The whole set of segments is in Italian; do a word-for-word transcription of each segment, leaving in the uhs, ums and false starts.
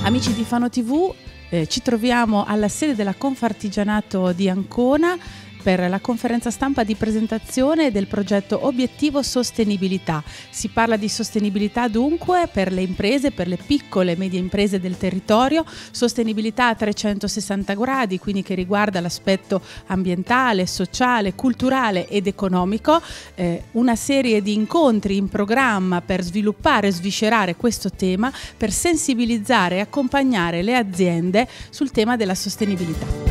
Amici di Fano tivù, eh, ci troviamo alla sede della Confartigianato di Ancona per la conferenza stampa di presentazione del progetto Obiettivo Sostenibilità. Si parla di sostenibilità dunque per le imprese, per le piccole e medie imprese del territorio, sostenibilità a trecentosessanta gradi, quindi che riguarda l'aspetto ambientale, sociale, culturale ed economico. Eh, una serie di incontri in programma per sviluppare e sviscerare questo tema, per sensibilizzare e accompagnare le aziende sul tema della sostenibilità.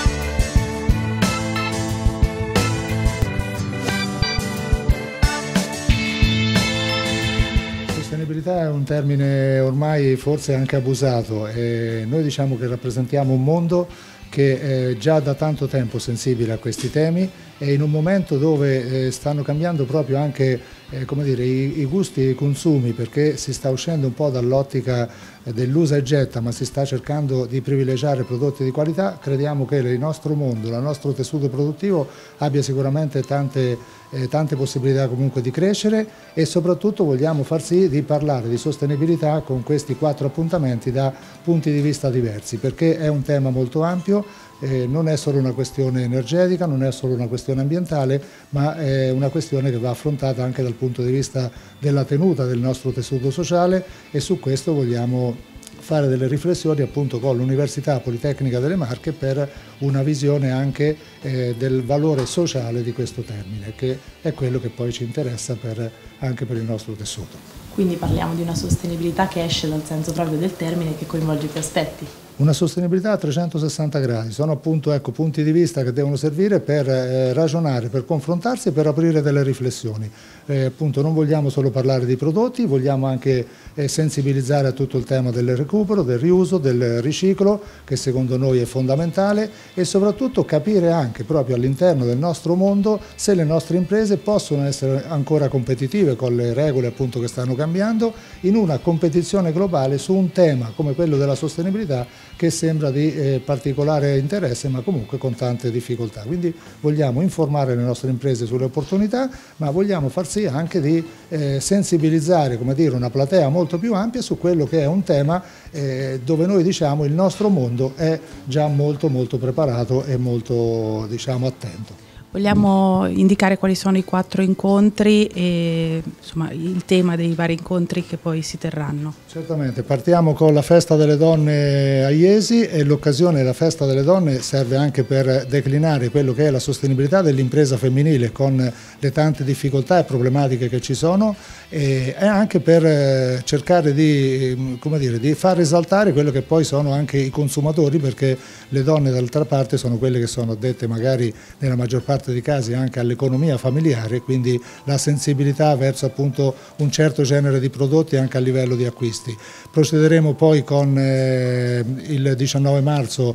Sostenibilità è un termine ormai forse anche abusato e noi diciamo che rappresentiamo un mondo che è già da tanto tempo sensibile a questi temi e in un momento dove eh, stanno cambiando proprio anche eh, come dire, i, i gusti e i consumi, perché si sta uscendo un po' dall'ottica eh, dell'usa e getta, ma si sta cercando di privilegiare prodotti di qualità. Crediamo che il nostro mondo, il nostro tessuto produttivo abbia sicuramente tante, eh, tante possibilità comunque di crescere e soprattutto vogliamo far sì di parlare di sostenibilità con questi quattro appuntamenti da punti di vista diversi, perché è un tema molto ampio. Eh, non è solo una questione energetica, non è solo una questione ambientale, ma è una questione che va affrontata anche dal punto di vista della tenuta del nostro tessuto sociale e su questo vogliamo fare delle riflessioni appunto con l'Università Politecnica delle Marche per una visione anche eh, del valore sociale di questo termine, che è quello che poi ci interessa per, anche per il nostro tessuto. Quindi parliamo di una sostenibilità che esce dal senso proprio del termine e che coinvolge più aspetti. Una sostenibilità a trecentosessanta gradi, sono appunto ecco, punti di vista che devono servire per eh, ragionare, per confrontarsi e per aprire delle riflessioni. Eh, appunto non vogliamo solo parlare di prodotti, vogliamo anche eh, sensibilizzare a tutto il tema del recupero, del riuso, del riciclo, che secondo noi è fondamentale, e soprattutto capire anche proprio all'interno del nostro mondo se le nostre imprese possono essere ancora competitive con le regole appunto che stanno cambiando in una competizione globale su un tema come quello della sostenibilità che sembra di eh, particolare interesse ma comunque con tante difficoltà. Quindi vogliamo informare le nostre imprese sulle opportunità, ma vogliamo far sì anche di eh, sensibilizzare, come dire, una platea molto più ampia su quello che è un tema eh, dove noi diciamo il nostro mondo è già molto molto preparato e molto diciamo attento. Vogliamo indicare quali sono i quattro incontri e insomma, il tema dei vari incontri che poi si terranno? Certamente, partiamo con la Festa delle Donne a Iesi e l'occasione della Festa delle Donne serve anche per declinare quello che è la sostenibilità dell'impresa femminile con le tante difficoltà e problematiche che ci sono e anche per cercare di, come dire, di far risaltare quello che poi sono anche i consumatori, perché le donne d'altra parte sono quelle che sono addette magari nella maggior parte di casi anche all'economia familiare, quindi la sensibilità verso appunto un certo genere di prodotti anche a livello di acquisti. Procederemo poi con eh, il diciannove marzo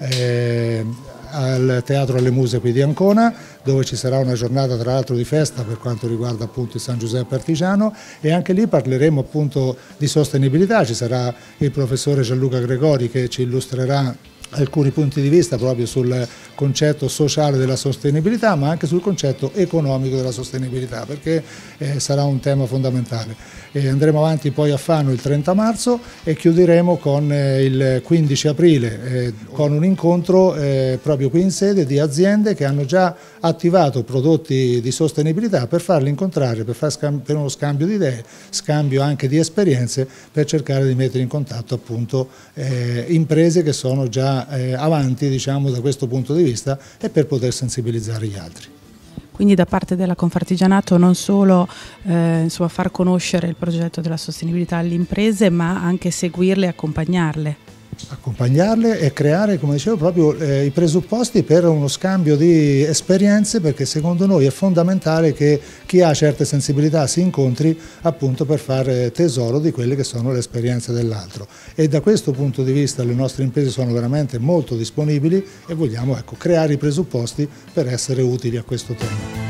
eh, al Teatro alle Muse qui di Ancona, dove ci sarà una giornata tra l'altro di festa per quanto riguarda appunto il San Giuseppe Artigiano, e anche lì parleremo appunto di sostenibilità. Ci sarà il professore Gianluca Gregori che ci illustrerà alcuni punti di vista proprio sul concetto sociale della sostenibilità, ma anche sul concetto economico della sostenibilità, perché eh, sarà un tema fondamentale. E andremo avanti poi a Fano il trenta marzo e chiuderemo con eh, il quindici aprile eh, con un incontro eh, proprio qui in sede di aziende che hanno già attivato prodotti di sostenibilità per farli incontrare, per, far per uno scambio di idee, scambio anche di esperienze, per cercare di mettere in contatto appunto eh, imprese che sono già Eh, avanti diciamo da questo punto di vista e per poter sensibilizzare gli altri. Quindi da parte della Confartigianato non solo eh, insomma, far conoscere il progetto della sostenibilità alle imprese, ma anche seguirle e accompagnarle. Accompagnarle e creare, come dicevo, proprio eh, i presupposti per uno scambio di esperienze, perché secondo noi è fondamentale che chi ha certe sensibilità si incontri appunto per fare tesoro di quelle che sono le esperienze dell'altro, e da questo punto di vista le nostre imprese sono veramente molto disponibili e vogliamo ecco, creare i presupposti per essere utili a questo tema.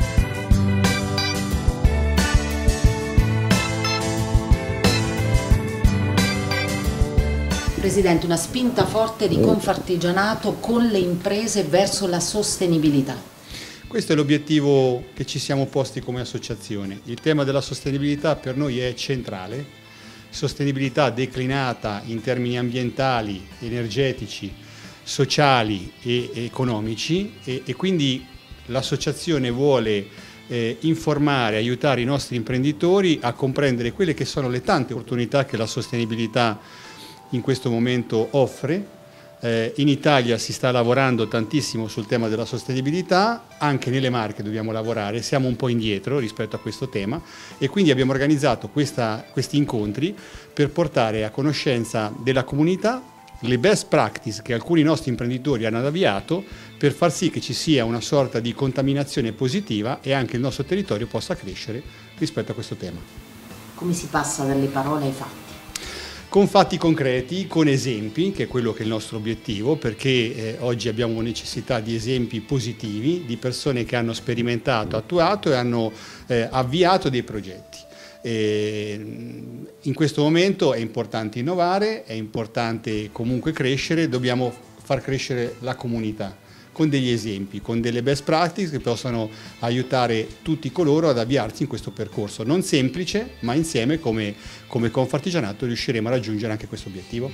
Presidente, una spinta forte di Confartigianato con le imprese verso la sostenibilità. Questo è l'obiettivo che ci siamo posti come associazione. Il tema della sostenibilità per noi è centrale. sostenibilità declinata in termini ambientali, energetici, sociali e economici e, e quindi l'associazione vuole eh, informare, aiutare i nostri imprenditori a comprendere quelle che sono le tante opportunità che la sostenibilità in questo momento offre. Eh, in Italia si sta lavorando tantissimo sul tema della sostenibilità, anche nelle Marche dobbiamo lavorare, siamo un po' indietro rispetto a questo tema e quindi abbiamo organizzato questa, questi incontri per portare a conoscenza della comunità le best practice che alcuni nostri imprenditori hanno avviato per far sì che ci sia una sorta di contaminazione positiva e anche il nostro territorio possa crescere rispetto a questo tema. Come si passa dalle parole ai fatti? Con fatti concreti, con esempi, che è quello che è il nostro obiettivo, perché eh, oggi abbiamo necessità di esempi positivi, di persone che hanno sperimentato, attuato e hanno eh, avviato dei progetti. E in questo momento è importante innovare, è importante comunque crescere, dobbiamo far crescere la comunità con degli esempi, con delle best practice che possano aiutare tutti coloro ad avviarsi in questo percorso. Non semplice, ma insieme come, come Confartigianato riusciremo a raggiungere anche questo obiettivo.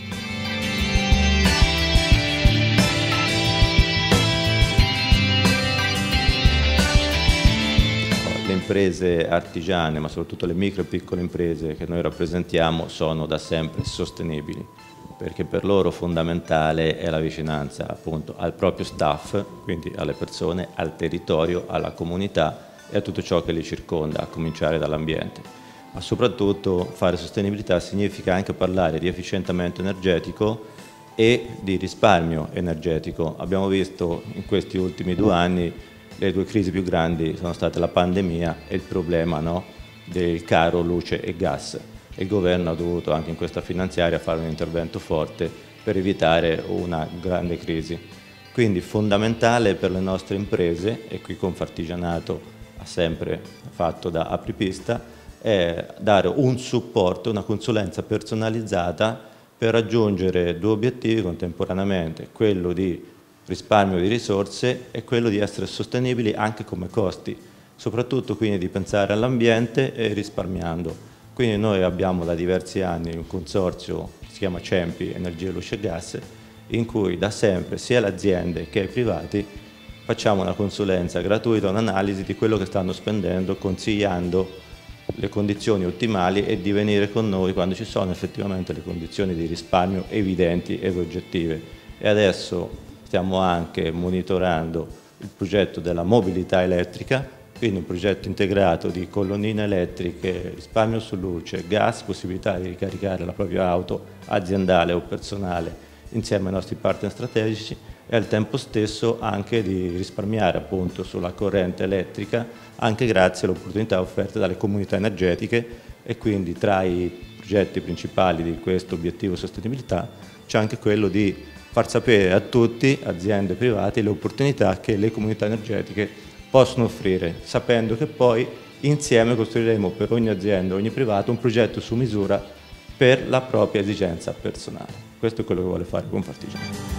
Le imprese artigiane, ma soprattutto le micro e piccole imprese che noi rappresentiamo, sono da sempre sostenibili, perché per loro fondamentale è la vicinanza appunto al proprio staff, quindi alle persone, al territorio, alla comunità e a tutto ciò che li circonda, a cominciare dall'ambiente. Ma soprattutto fare sostenibilità significa anche parlare di efficientamento energetico e di risparmio energetico. Abbiamo visto in questi ultimi due anni le due crisi più grandi sono state la pandemia e il problema, no, del caro luce e gas. Il governo ha dovuto anche in questa finanziaria fare un intervento forte per evitare una grande crisi. Quindi fondamentale per le nostre imprese, e qui Confartigianato ha sempre fatto da apripista, è dare un supporto, una consulenza personalizzata per raggiungere due obiettivi contemporaneamente, quello di risparmio di risorse e quello di essere sostenibili anche come costi, soprattutto quindi di pensare all'ambiente e risparmiando. Quindi noi abbiamo da diversi anni un consorzio che si chiama CEMPI, Energia, Luce e Gas, in cui da sempre sia le aziende che i privati facciamo una consulenza gratuita, un'analisi di quello che stanno spendendo, consigliando le condizioni ottimali e di venire con noi quando ci sono effettivamente le condizioni di risparmio evidenti ed oggettive. E adesso stiamo anche monitorando il progetto della mobilità elettrica, quindi un progetto integrato di colonnine elettriche, risparmio su luce, gas, possibilità di ricaricare la propria auto aziendale o personale insieme ai nostri partner strategici e al tempo stesso anche di risparmiare appunto sulla corrente elettrica, anche grazie alle opportunità offerte dalle comunità energetiche e quindi tra i progetti principali di questo obiettivo sostenibilità c'è anche quello di far sapere a tutti, aziende private, le opportunità che le comunità energetiche possono offrire, sapendo che poi insieme costruiremo per ogni azienda, ogni privato, un progetto su misura per la propria esigenza personale. Questo è quello che vuole fare Confartigianato.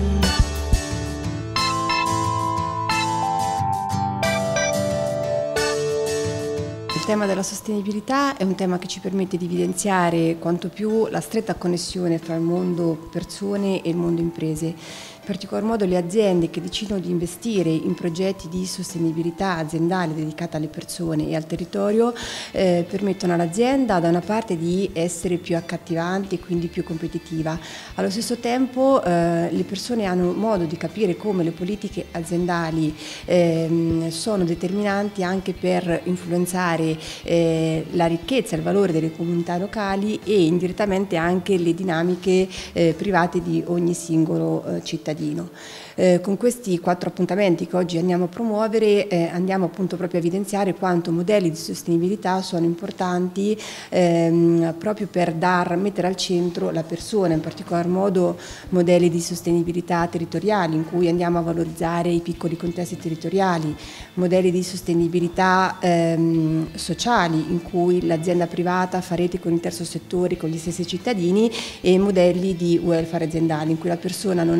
Il tema della sostenibilità è un tema che ci permette di evidenziare quanto più la stretta connessione tra il mondo persone e il mondo imprese. In particolar modo le aziende che decidono di investire in progetti di sostenibilità aziendale dedicata alle persone e al territorio eh, permettono all'azienda da una parte di essere più accattivante e quindi più competitiva. Allo stesso tempo eh, le persone hanno modo di capire come le politiche aziendali eh, sono determinanti anche per influenzare eh, la ricchezza e il valore delle comunità locali e indirettamente anche le dinamiche eh, private di ogni singolo eh, cittadino. Eh, con questi quattro appuntamenti che oggi andiamo a promuovere eh, andiamo appunto proprio a evidenziare quanto modelli di sostenibilità sono importanti ehm, proprio per dar, mettere al centro la persona, in particolar modo modelli di sostenibilità territoriali in cui andiamo a valorizzare i piccoli contesti territoriali, modelli di sostenibilità ehm, sociali in cui l'azienda privata fa rete con il terzo settore, con gli stessi cittadini e modelli di welfare aziendali in cui la persona non è considerata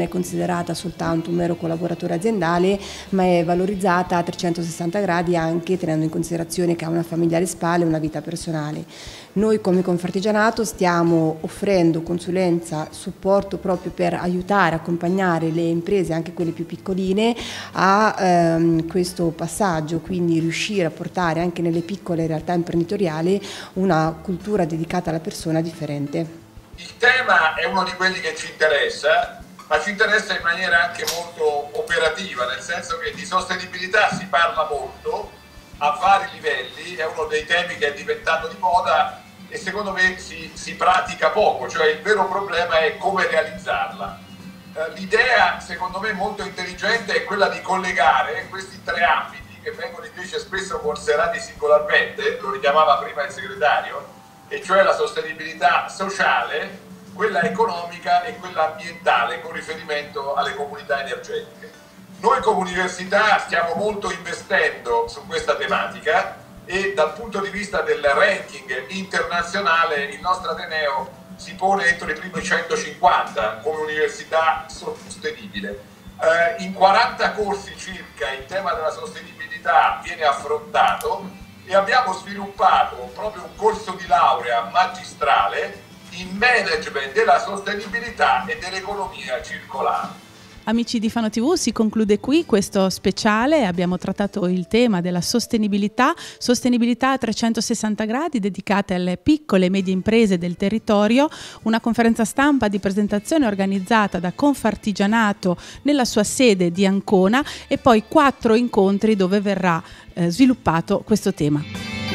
considerata soltanto un mero collaboratore aziendale, ma è valorizzata a trecentosessanta gradi anche tenendo in considerazione che ha una famiglia alle spalle e una vita personale. Noi come Confartigianato stiamo offrendo consulenza, supporto proprio per aiutare, accompagnare le imprese, anche quelle più piccoline, a ehm, questo passaggio, quindi riuscire a portare anche nelle piccole realtà imprenditoriali una cultura dedicata alla persona differente. Il tema è uno di quelli che ci interessa, ma ci interessa in maniera anche molto operativa, nel senso che di sostenibilità si parla molto a vari livelli, è uno dei temi che è diventato di moda e secondo me si, si pratica poco, cioè il vero problema è come realizzarla. Eh, l'idea secondo me molto intelligente è quella di collegare questi tre ambiti che vengono invece spesso considerati singolarmente, lo richiamava prima il segretario, e cioè la sostenibilità sociale, quella economica e quella ambientale con riferimento alle comunità energetiche. Noi come università stiamo molto investendo su questa tematica e dal punto di vista del ranking internazionale il nostro Ateneo si pone entro i primi centocinquanta come università sostenibile. Eh, in quaranta corsi circa il tema della sostenibilità viene affrontato e abbiamo sviluppato proprio un corso di laurea magistrale in management della sostenibilità e dell'economia circolare. Amici di Fano tivù, si conclude qui questo speciale. Abbiamo trattato il tema della sostenibilità, sostenibilità a trecentosessanta gradi dedicate alle piccole e medie imprese del territorio, una conferenza stampa di presentazione organizzata da Confartigianato nella sua sede di Ancona e poi quattro incontri dove verrà eh, sviluppato questo tema.